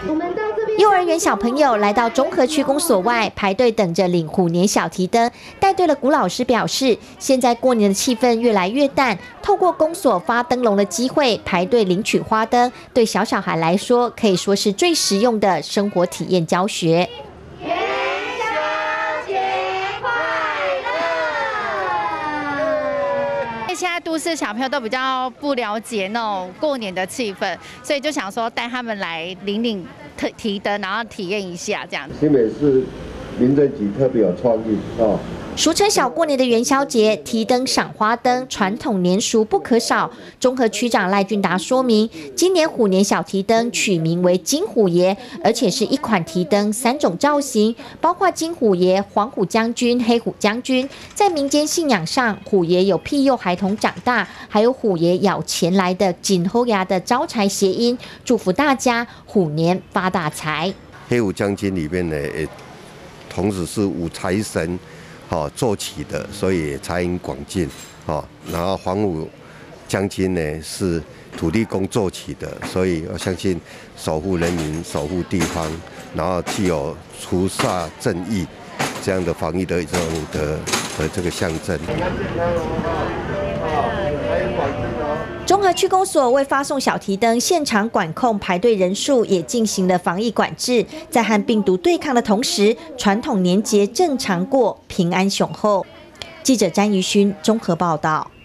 幼儿园小朋友来到中和区公所外排队等着领虎年小提灯，带队的古老师表示，现在过年的气氛越来越淡，透过公所发灯笼的机会排队领取花灯，对小孩来说可以说是最实用的生活体验教学。元宵节快乐！ 现在都市小朋友都比较不了解那种过年的气氛，所以就想说带他们来领提灯，然后体验一下这样子。 新北市民政局特别有创意哦。 俗称小过年的元宵节，提灯赏花灯传统年俗不可少。中和区长赖俊达说明，今年虎年小提灯取名为金虎爷，而且是一款提灯3种造型，包括金虎爷、黄虎将军、黑虎将军。在民间信仰上，虎爷有庇佑孩童长大，还有虎爷咬钱来的紧后牙的招财谐音，祝福大家虎年发大财。 黑虎将军里面呢，同时是五财神。做起的，所以财源广进。然后黄虎将军呢是土地公做起的，所以我相信守护人民、守护地方，然后具有除煞正义这样的防疫的这种的这个象征。 中和区公所为发送小提灯，现场管控排队人数，也进行了防疫管制，在和病毒对抗的同时，传统年节正常过，平安雄厚。记者詹怡勋综合报道。